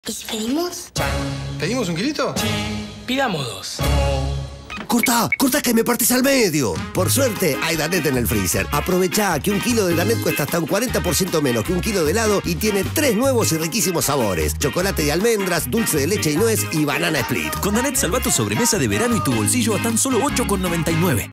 ¿Y si pedimos? ¿Pedimos un kilito? Pidamos 2. Cortá que me partís al medio. Por suerte, hay Danette en el freezer. Aprovechá que un kilo de Danette cuesta hasta un 40% menos que un kilo de helado y tiene 3 nuevos y riquísimos sabores: chocolate y almendras, dulce de leche y nuez y banana split. Con Danette salva tu sobremesa de verano y tu bolsillo a tan solo $8,99.